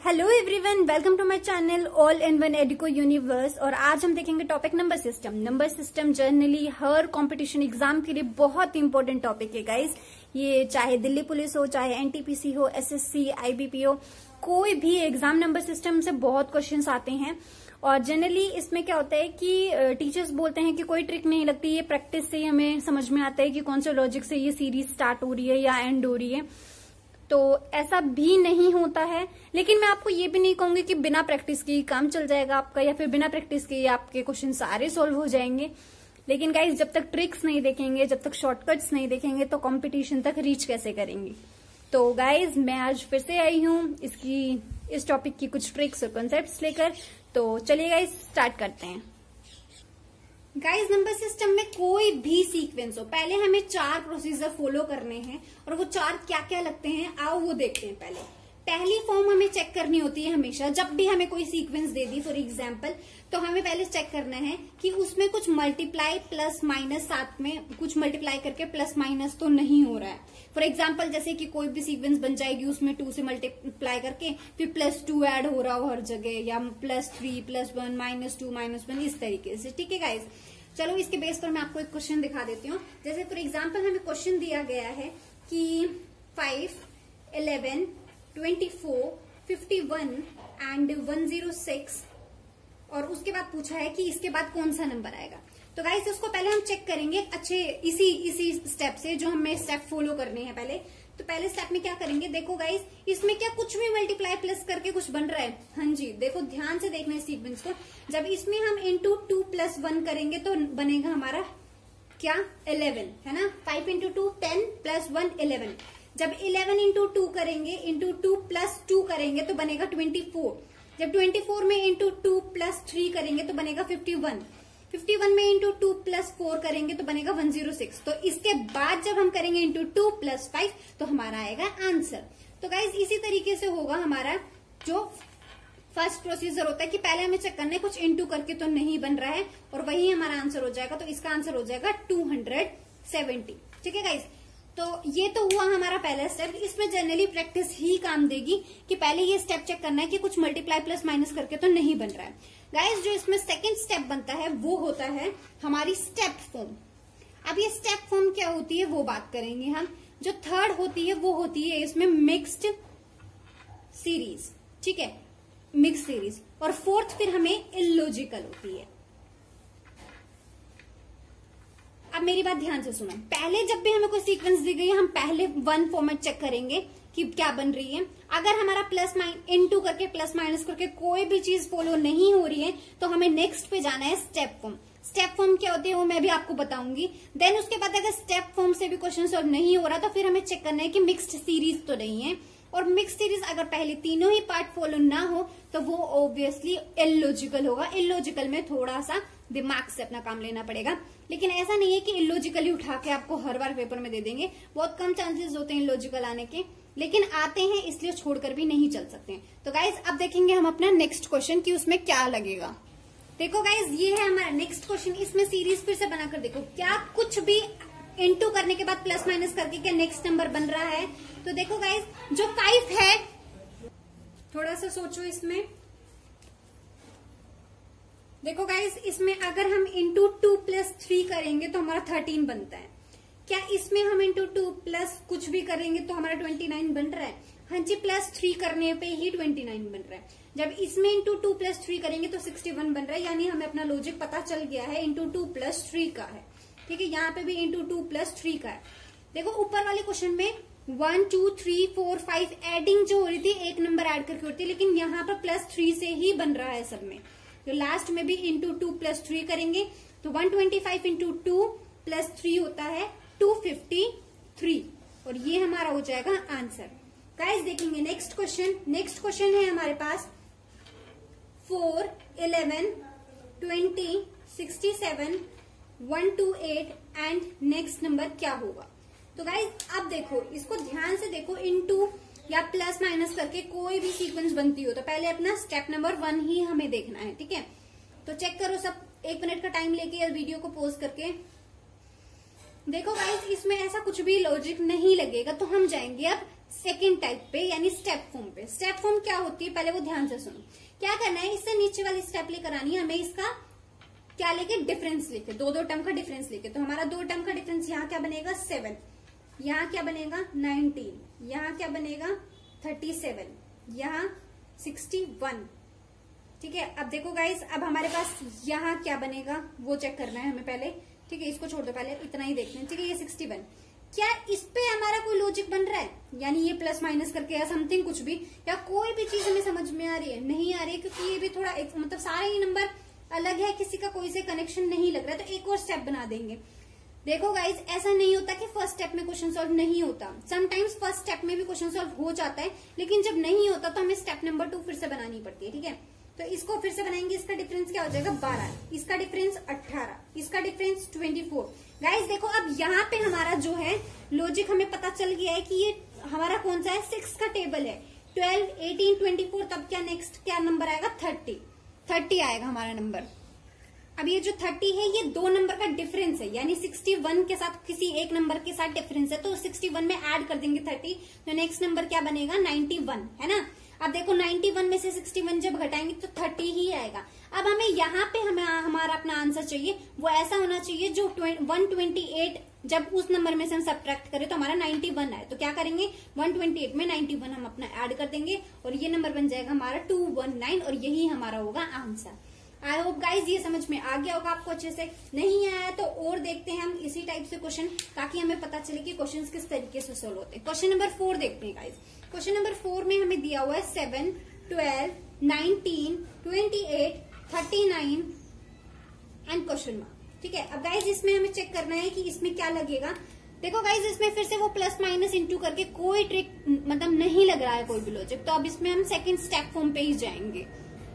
Hello everyone, welcome to my channel all in one Educo universe. और आज हम देखेंगे topic number system. Number system generally हर competition exam के लिए बहुत इंपॉर्टेंट टॉपिक है गाइस। ये चाहे दिल्ली पुलिस हो, चाहे एनटीपीसी हो, एसएससी, आईबीपी हो, कोई भी एग्जाम नंबर सिस्टम से बहुत क्वेश्चंस आते हैं। और जनरली इसमें क्या होता है कि टीचर्स बोलते हैं कि कोई ट्रिक नहीं लगती, ये प्रैक्टिस से ही हमें समझ में आता है कि कौन से लॉजिक से ये सीरीज स्टार्ट हो रही है या एंड हो रही है। तो ऐसा भी नहीं होता है, लेकिन मैं आपको ये भी नहीं कहूंगी कि बिना प्रैक्टिस के काम चल जाएगा आपका, या फिर बिना प्रैक्टिस के आपके क्वेश्चन सारे सॉल्व हो जाएंगे। लेकिन गाइस, जब तक ट्रिक्स नहीं देखेंगे, जब तक शॉर्टकट्स नहीं देखेंगे, तो कंपटीशन तक रीच कैसे करेंगे। तो गाइस, मैं आज फिर से आई हूँ इस टॉपिक की कुछ ट्रिक्स और कॉन्सेप्ट्स लेकर। तो चलिए गाइस, स्टार्ट करते हैं। गाइस, नंबर सिस्टम में कोई भी सीक्वेंस हो, पहले हमें 4 प्रोसीजर फॉलो करने हैं। और वो 4 क्या क्या लगते हैं, आओ वो देखते हैं। पहली फॉर्म हमें चेक करनी होती है हमेशा, जब भी हमें कोई सीक्वेंस दे दी फॉर एग्जांपल, तो हमें पहले चेक करना है कि उसमें कुछ मल्टीप्लाई प्लस माइनस, साथ में कुछ मल्टीप्लाई करके प्लस माइनस तो नहीं हो रहा है। फॉर एग्जाम्पल, जैसे कि कोई भी सीक्वेंस बन जाएगी, उसमें 2 से मल्टीप्लाई करके फिर +2 ऐड हो रहा हो हर जगह, या +3 +1 -2 -1, इस तरीके से। ठीक है गाइज, चलो इसके बेस पर मैं आपको एक क्वेश्चन दिखा देती हूँ। जैसे फॉर एग्जाम्पल हमें क्वेश्चन दिया गया है कि 5, 11, 24, 51 एंड 106, और उसके बाद पूछा है कि इसके बाद कौन सा नंबर आएगा। तो गाइस, उसको पहले हम चेक करेंगे अच्छे इसी स्टेप से, जो हमें स्टेप फॉलो करने हैं पहले। तो पहले स्टेप में क्या करेंगे, देखो गाइस, इसमें क्या कुछ भी मल्टीप्लाई प्लस करके कुछ बन रहा है। हाँ जी, देखो ध्यान से देखना है सीक्वेंस को। जब इसमें हम इंटू 2 + 1 करेंगे तो बनेगा हमारा क्या, 11, है ना। 5 × 2 10 + 1 11। जब 11 × 2 करेंगे, इंटू 2 + 2 करेंगे तो बनेगा 24। जब 24 में इंटू 2 + 3 करेंगे तो बनेगा 51। 51 में इंटू 2 + 4 करेंगे तो बनेगा 106। तो इसके बाद जब हम करेंगे इंटू 2 + 5 तो हमारा आएगा आंसर। तो गाइज, इसी तरीके से होगा हमारा जो फर्स्ट प्रोसीजर होता है कि पहले हमें चेक करना है कुछ इंटू करके तो नहीं बन रहा है, और वही हमारा आंसर हो जाएगा। तो इसका आंसर हो जाएगा 270। ठीक है गाइज, तो ये तो हुआ हमारा पहला स्टेप। इसमें जनरली प्रैक्टिस ही काम देगी कि पहले ये स्टेप चेक करना है कि कुछ मल्टीप्लाई प्लस माइनस करके तो नहीं बन रहा है। गाइस, जो इसमें सेकंड स्टेप बनता है वो होता है हमारी स्टेप फॉर्म। अब ये स्टेप फॉर्म क्या होती है वो बात करेंगे हम। जो थर्ड होती है वो होती है इसमें मिक्स्ड सीरीज। ठीक है, मिक्स सीरीज। और फोर्थ फिर हमें इलॉजिकल होती है। अब मेरी बात ध्यान से सुनो। पहले जब भी हमें कोई सीक्वेंस दी गई है, हम पहले 1 फॉर्मेट चेक करेंगे कि क्या बन रही है। अगर हमारा प्लस इंटू करके प्लस माइनस करके कोई भी चीज फॉलो नहीं हो रही है, तो हमें नेक्स्ट पे जाना है स्टेप फॉर्म। स्टेप फॉर्म क्या होती है वो मैं भी आपको बताऊंगी। देन उसके बाद अगर स्टेप फॉर्म से भी क्वेश्चन सॉल्व नहीं हो रहा, तो फिर हमें चेक करना है कि मिक्स्ड सीरीज तो नहीं है। और मिक्स सीरीज अगर पहले तीनों ही पार्ट फॉलो ना हो तो वो ऑब्वियसली इलॉजिकल होगा। इलॉजिकल में थोड़ा सा दिमाग से अपना काम लेना पड़ेगा, लेकिन ऐसा नहीं है कि इलॉजिकली उठा के आपको हर बार पेपर में दे देंगे। बहुत कम चांसेस होते हैं इलॉजिकल आने के, लेकिन आते हैं, इसलिए छोड़कर भी नहीं चल सकते। तो गाइज, अब देखेंगे हम अपना नेक्स्ट क्वेश्चन कि उसमें क्या लगेगा। देखो गाइज, ये है हमारा नेक्स्ट क्वेश्चन। इसमें सीरीज फिर से बनाकर देखो, क्या कुछ भी इंटू करने के बाद प्लस माइनस करके क्या नेक्स्ट नंबर बन रहा है। तो देखो गाइज, जो 5 है, थोड़ा सा सोचो इसमें। देखो गाइज, इसमें अगर हम इंटू 2 + 3 करेंगे तो हमारा 13 बनता है। क्या इसमें हम इंटू 2 प्लस कुछ भी करेंगे तो हमारा 29 बन रहा है। हाँ जी, +3 करने पे ही 29 बन रहा है। जब इसमें इंटू 2 + 3 करेंगे तो 61 बन रहा है। यानी हमें अपना लॉजिक पता चल गया है, इंटू 2 + 3 का है। ठीक है, यहाँ पे भी इंटू 2 + 3 का है। देखो ऊपर वाले क्वेश्चन में 1 2 3 4 5 एडिंग जो हो रही थी, एक नंबर ऐड करके होती है, लेकिन यहाँ पर +3 से ही बन रहा है सब में। तो लास्ट में भी इंटू 2 + 3 करेंगे तो 125 इंटू 2 + 3 होता है 253, और ये हमारा हो जाएगा आंसर। गाइस, देखेंगे नेक्स्ट क्वेश्चन। नेक्स्ट क्वेश्चन है हमारे पास 4, 11, 20, 67, 128 एंड नेक्स्ट नंबर क्या होगा। तो गाइज, अब देखो, इसको ध्यान से देखो। इंटू या प्लस माइनस करके कोई भी सीक्वेंस बनती हो तो पहले अपना स्टेप नंबर 1 ही हमें देखना है। ठीक है, तो चेक करो सब, 1 मिनट का टाइम लेके वीडियो को पॉज करके देखो गाइस। इसमें ऐसा कुछ भी लॉजिक नहीं लगेगा, तो हम जाएंगे अब सेकेंड टाइप पे यानी स्टेप फॉर्म पे। स्टेप फॉर्म क्या होती है पहले वो ध्यान से सुनो। क्या करना है, इससे नीचे वाली स्टेप लेकर आनी है हमें, इसका क्या लेके, डिफरेंस लेके, दो टर्म का डिफरेंस लेके। तो हमारा 2 टर्म का डिफरेंस यहाँ क्या बनेगा 7, यहाँ क्या बनेगा 19, यहाँ क्या बनेगा 37, यहाँ 61। ठीक है, अब देखो गाइस, अब हमारे पास यहाँ क्या बनेगा वो चेक करना है हमें पहले। ठीक है, इसको छोड़ दो, पहले इतना ही देखना है। ठीक है, ये 61, क्या इस पे हमारा कोई लॉजिक बन रहा है, यानी ये प्लस माइनस करके या समथिंग कुछ भी, या कोई भी चीज हमें समझ में आ रही है, नहीं आ रही है, क्योंकि ये भी थोड़ा मतलब सारे ही नंबर अलग है, किसी का कोई से कनेक्शन नहीं लग रहा है, तो एक और स्टेप बना देंगे। देखो गाइज, ऐसा नहीं होता कि फर्स्ट स्टेप में क्वेश्चन सॉल्व नहीं होता, समटाइम्स फर्स्ट स्टेप में भी क्वेश्चन सॉल्व हो जाता है, लेकिन जब नहीं होता तो हमें स्टेप नंबर 2 फिर से बनानी पड़ती है। ठीक है, तो इसको फिर से बनाएंगे। इसका डिफरेंस क्या हो जाएगा 12, इसका डिफरेंस 18, इसका डिफरेंस 24। गाइज देखो, अब यहाँ पे हमारा जो है लॉजिक हमें पता चल गया है कि ये हमारा कौन सा है, 6 का टेबल है। 12, 18, 24, तब क्या नेक्स्ट क्या नंबर आएगा 30 आएगा हमारा नंबर। अब ये जो 30 है ये 2 नंबर का डिफरेंस है, यानी 61 के साथ किसी एक नंबर के साथ डिफरेंस है, तो 61 में ऐड कर देंगे 30, तो नेक्स्ट नंबर क्या बनेगा 91, है ना। अब देखो 91 में से 61 जब घटाएंगे तो 30 ही आएगा। अब हमें यहाँ पे हमारा अपना आंसर चाहिए, वो ऐसा होना चाहिए जो 128 जब उस नंबर में से हम सब्ट्रैक्ट करें तो हमारा 91 आए। तो क्या करेंगे, 128 में 91 हम अपना ऐड कर देंगे और ये नंबर बन जाएगा हमारा 219, और यही हमारा होगा आंसर। आई होप गाइज ये समझ में आ गया होगा आपको अच्छे से। नहीं आया तो और देखते हैं हम इसी टाइप से क्वेश्चन, ताकि हमें पता चले कि क्वेश्चंस किस तरीके से सोल्व होते हैं। क्वेश्चन नंबर 4 देखते हैं गाइज। क्वेश्चन नंबर 4 में हमें दिया हुआ है 7, 12, 19, 28, 39 एंड क्वेश्चन मार्क। ठीक है, अब गाइज इसमें हमें चेक करना है कि इसमें क्या लगेगा। देखो गाइज, इसमें फिर से वो प्लस माइनस इंटू करके कोई ट्रिक मतलब नहीं लग रहा है कोई भी लॉजिक, तो अब इसमें हम सेकेंड स्टेप फॉर्म पे ही जाएंगे।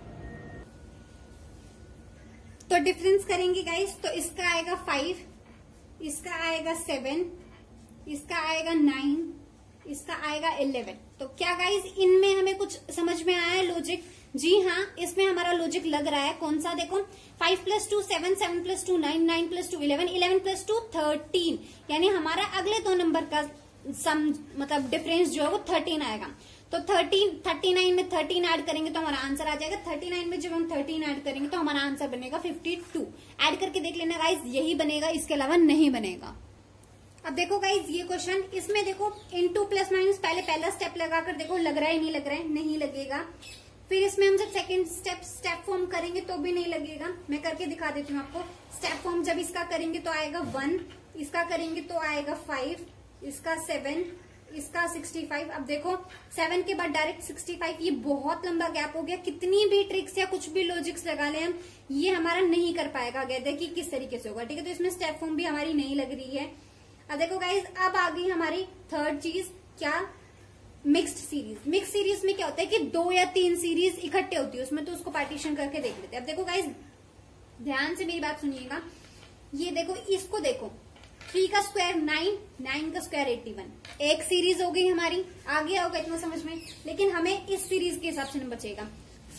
तो डिफरेंस करेंगे गाइस, तो इसका आएगा 5, इसका आएगा 7, इसका आएगा 9, इसका आएगा 11। तो क्या गाइस इनमें हमें कुछ समझ में आया है लॉजिक? जी हाँ, इसमें हमारा लॉजिक लग रहा है। कौन सा, देखो 5 + 2 7, 7 + 2 9, 9 + 2 11, 11 + 2 13, यानी हमारा अगले 2 नंबर का सम मतलब डिफरेंस जो है वो 13 आएगा। तो 39 में 13 ऐड करेंगे तो हमारा आंसर आ जाएगा। 39 में जब हम 13 ऐड करेंगे तो हमारा आंसर बनेगा 52। ऐड करके देख लेना गाइज, यही बनेगा, इसके अलावा नहीं बनेगा। अब देखो गाइज ये क्वेश्चन, इसमें देखो इनटू प्लस माइनस पहला स्टेप लगाकर देखो लग रहा है नहीं लग रहा है, नहीं लगेगा। फिर इसमें हम जब सेकंड स्टेप फॉर्म करेंगे तो भी नहीं लगेगा। मैं करके दिखा देती हूँ आपको। स्टेप फॉर्म जब इसका करेंगे तो आएगा 1, इसका करेंगे तो आएगा 5, इसका 7, इसका 65। अब देखो 7 के बाद डायरेक्ट 65, ये बहुत लंबा गैप हो गया। कितनी भी ट्रिक्स या कुछ भी लॉजिक्स लगा ले हम, ये हमारा नहीं कर पाएगा। देखिए किस तरीके से होगा। ठीक है, तो इसमें स्टेप फॉर्म भी हमारी नहीं लग रही है। अब देखो गाइज, अब आ गई हमारी थर्ड चीज, क्या, मिक्स्ड सीरीज। मिक्स सीरीज में क्या होता है कि 2 या 3 सीरीज इकट्ठे होती है उसमें, तो उसको पार्टीशन करके देख लेते हैं। अब देखो गाइज ध्यान से मेरी बात सुनिएगा। ये देखो, इसको देखो, 3 का स्क्वायर 9, 9 का स्क्वायर 81, एक सीरीज हो गई हमारी। आ गया होगा इतना समझ में, लेकिन हमें इस सीरीज के हिसाब से नंबर चाहिएगा।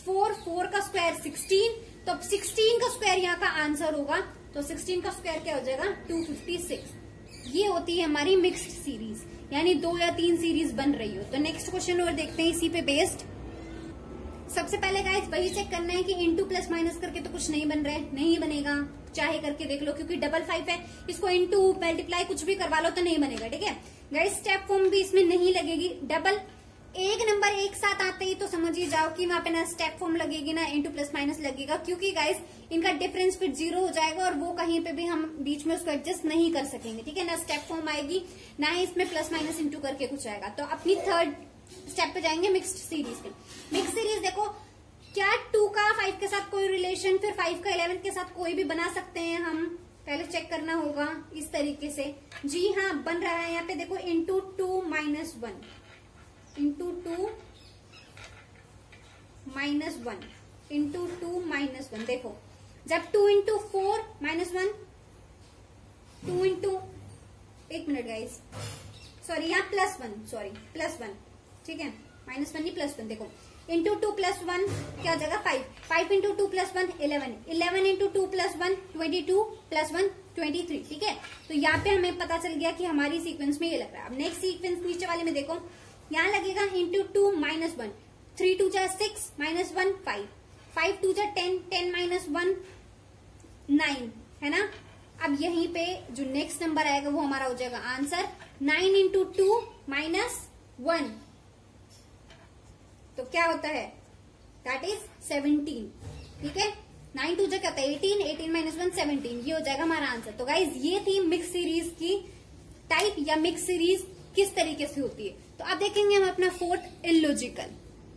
4 का स्क्वायर 16, तो अब 16 का स्क्वायर यहाँ का आंसर होगा। तो 16 का स्क्वायर क्या हो जाएगा 256। ये होती है हमारी मिक्स्ड सीरीज, यानी 2 या 3 सीरीज बन रही हो। तो नेक्स्ट क्वेश्चन और देखते हैं इसी पे बेस्ड। सबसे पहले गाइस वही चेक करना है कि इनटू प्लस माइनस करके तो कुछ नहीं बन रहा है, नहीं बनेगा, चाहे करके देख लो, क्योंकि 5 है, इसको इनटू मल्टीप्लाई कुछ भी करवा लो तो नहीं बनेगा। ठीक है गाइस, स्टेप फॉर्म भी इसमें नहीं लगेगी। डबल एक नंबर एक साथ आते ही तो समझ ही जाओ कि वहां पे ना स्टेप फॉर्म लगेगी ना इनटू प्लस माइनस लगेगा, क्योंकि गाइस इनका डिफरेंस फिर 0 हो जाएगा और वो कहीं पे भी हम बीच में उसको एडजस्ट नहीं कर सकेंगे। ठीक है, ना स्टेप फॉर्म आएगी ना ही इसमें प्लस माइनस इंटू करके कुछ आएगा। तो अपनी थर्ड स्टेप पे जाएंगे मिक्स्ड सीरीज पे। मिक्स सीरीज देखो, क्या 2 का 5 के साथ कोई रिलेशन, फिर 5 का 11 के साथ कोई भी बना सकते हैं हम, पहले चेक करना होगा इस तरीके से। जी हाँ, बन रहा है। यहाँ पे देखो इंटू 2 - 1, इंटू 2 - 1, इंटू 2 - 1। देखो जब 2 इंटू 4 - 1, 2 इंटू, एक मिनट गाइस, सॉरी यहाँ +1, ठीक है, -1 नहीं +1। देखो इंटू 2 + 1 क्या हो जाएगा 5, 5 इंटू 2 + 1 11, 11 इंटू 2 + 1 22 + 1 23। ठीक है, तो यहाँ पे हमें पता चल गया कि हमारी सीक्वेंस में ये लग रहा है। अब नेक्स्ट सीक्वेंस नीचे वाले में देखो, यहाँ लगेगा इंटू 2 माइनस 1, 3 2 जा 6 माइनस 1 5, 5 2 जा 10, 10 माइनस 1 9, है ना। अब यहीं पे जो नेक्स्ट नंबर आएगा वो हमारा हो जाएगा आंसर 9 इंटू 2 माइनस 1, तो क्या होता है, दैट इज 17। ठीक है, 9 2 जा क्या होता है 18, 18 माइनस 1 17, ये हो जाएगा हमारा आंसर। तो गाइज ये थी मिक्स सीरीज की टाइप या मिक्स सीरीज किस तरीके से होती है। तो अब देखेंगे हम अपना फोर्थ इलॉजिकल।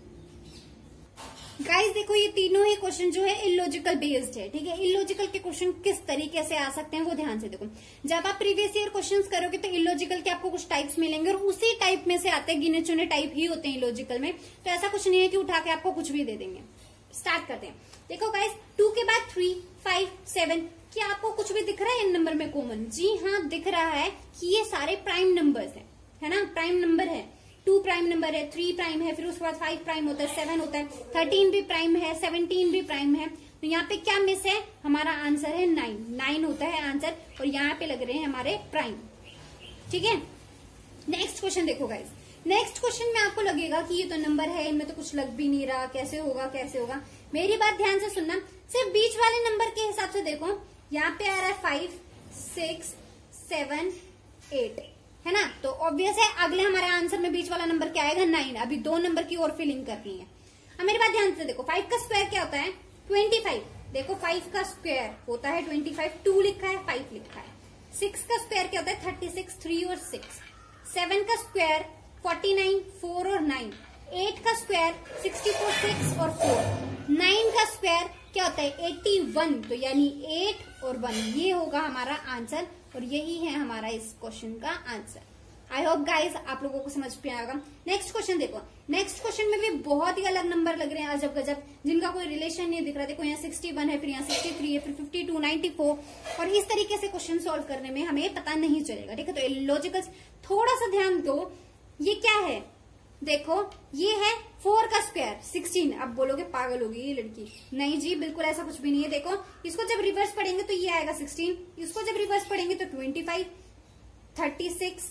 गाइज देखो ये तीनों ही क्वेश्चन जो है इलॉजिकल बेस्ड है। ठीक है, इलॉजिकल के क्वेश्चन किस तरीके से आ सकते हैं वो ध्यान से देखो। जब आप प्रीवियस ईयर क्वेश्चंस करोगे तो इलॉजिकल के आपको कुछ टाइप्स मिलेंगे और उसी टाइप में से आते हैं, गिने चुने टाइप ही होते हैं इलॉजिकल में। तो ऐसा कुछ नहीं है कि उठा के आपको कुछ भी दे देंगे। स्टार्ट करते हैं। देखो गाइज 2 के बाद 3 5 7, क्या आपको कुछ भी दिख रहा है इन नंबर में कॉमन? जी हाँ, दिख रहा है कि ये सारे प्राइम नंबर्स हैं, है ना, प्राइम नंबर है। 2 प्राइम नंबर है, 3 प्राइम है, फिर उसके बाद 5 प्राइम होता है, 7 होता है, 13 भी प्राइम है, 17 भी प्राइम है। तो यहाँ पे क्या मिस है, हमारा आंसर है 9, 9 होता है आंसर, और यहाँ पे लग रहे हैं हमारे प्राइम। ठीक है, नेक्स्ट क्वेश्चन देखो गाइज। नेक्स्ट क्वेश्चन में आपको लगेगा कि ये तो नंबर है, इनमें तो कुछ लग भी नहीं रहा, कैसे होगा कैसे होगा। मेरी बात ध्यान से सुनना, सिर्फ बीच वाले नंबर के हिसाब से देखो। यहाँ पे आ रहा है 5 6 7 8, है ना, तो ऑब्वियस है अगले हमारे आंसर में बीच वाला नंबर क्या आएगा 9। अभी 2 नंबर की और फिलिंग करनी है। अब मेरी बात ध्यान से देखो, 5 का स्क्वायर क्या होता है 25। देखो 5 का स्क्वायर होता है 25, 2 लिखा है 5 लिखा है। 6 का स्क्वायर क्या होता है 36, 3 और 6। 7 का स्क्वायर 49, 4 और 9। 8 का स्क्वायर 64, 6 और 4। 9 का स्क्वायर क्या होता है 81, तो यानी 8 और 1, ये होगा हमारा आंसर, और यही है हमारा इस क्वेश्चन का आंसर। आई होप गाइज आप लोगों को समझ में आएगा। नेक्स्ट क्वेश्चन देखो, नेक्स्ट क्वेश्चन में भी बहुत ही अलग नंबर लग रहे हैं, अजब गजब, जिनका कोई रिलेशन नहीं दिख रहा। देखो यहाँ 61 है, फिर यहाँ 63 है, फिर 52, 94, और इस तरीके से क्वेश्चन सॉल्व करने में हमें पता नहीं चलेगा। ठीक है, तो लॉजिकल थोड़ा सा ध्यान दो। ये क्या है, देखो ये है 4 का स्क्वायर 16। अब बोलोगे पागल होगी ये लड़की, नहीं जी बिल्कुल ऐसा कुछ भी नहीं है। देखो इसको जब रिवर्स पढ़ेंगे तो ये आएगा 16, इसको जब रिवर्स पढ़ेंगे तो 25, 36,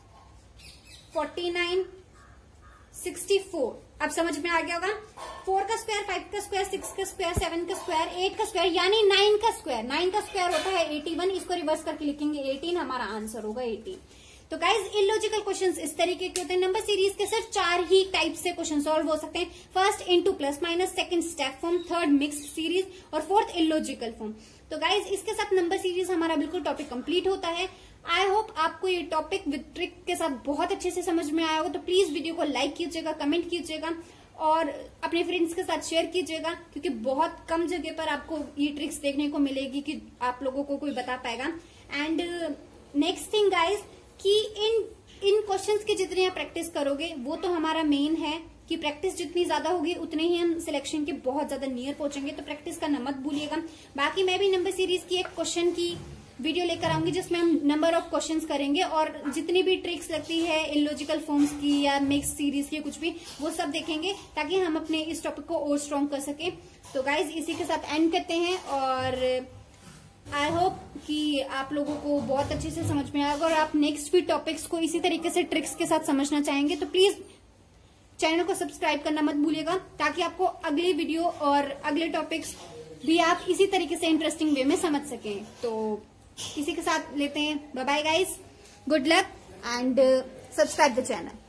49, 64। अब समझ में आ गया होगा। 4 का स्क्वायर, 5 का स्क्वायर, 6 का स्क्वायर, 7 का स्क्वायर, 8 का स्क्वायर, यानी 9 का स्क्वायर। 9 का स्क्वायर होता है 81, इसको रिवर्स करके लिखेंगे 18, हमारा आंसर होगा 18। तो गाइज इलॉजिकल क्वेश्चंस इस तरीके के होते हैं। नंबर सीरीज के सिर्फ 4 ही टाइप से क्वेश्चन सॉल्व हो सकते हैं। First into plus minus, second step form, third mixed series, और फोर्थ इलॉजिकल फॉर्म। तो गाइज इसके साथ नंबर सीरीज हमारा बिल्कुल टॉपिक कंप्लीट होता है। आई होप आपको ये टॉपिक विद ट्रिक के साथ बहुत अच्छे से समझ में आया होगा। तो प्लीज वीडियो को लाइक कीजिएगा, कमेंट कीजिएगा, और अपने फ्रेंड्स के साथ शेयर कीजिएगा, क्योंकि बहुत कम जगह पर आपको ये ट्रिक्स देखने को मिलेगी कि आप लोगों को कोई बता पाएगा। एंड नेक्स्ट थिंग गाइज कि इन क्वेश्चंस की जितनी आप प्रैक्टिस करोगे वो तो हमारा मेन है कि प्रैक्टिस जितनी ज्यादा होगी उतने ही हम सिलेक्शन के बहुत ज्यादा नियर पहुंचेंगे। तो प्रैक्टिस करना मत भूलिएगा। बाकी मैं भी नंबर सीरीज की एक क्वेश्चन की वीडियो लेकर आऊंगी जिसमें हम नंबर ऑफ क्वेश्चंस करेंगे, और जितनी भी ट्रिक्स लगती है इलॉजिकल फॉर्म्स की या मिक्स सीरीज की कुछ भी, वो सब देखेंगे ताकि हम अपने इस टॉपिक को और स्ट्रॉन्ग कर सके। तो गाइज इसी के साथ एंड करते हैं, और आई होप कि आप लोगों को बहुत अच्छे से समझ में आएगा, और आप नेक्स्ट भी टॉपिक्स को इसी तरीके से ट्रिक्स के साथ समझना चाहेंगे तो प्लीज चैनल को सब्सक्राइब करना मत भूलिएगा, ताकि आपको अगली वीडियो और अगले टॉपिक्स भी आप इसी तरीके से इंटरेस्टिंग वे में समझ सकें। तो इसी के साथ लेते हैं, bye bye guys, good luck and subscribe the channel.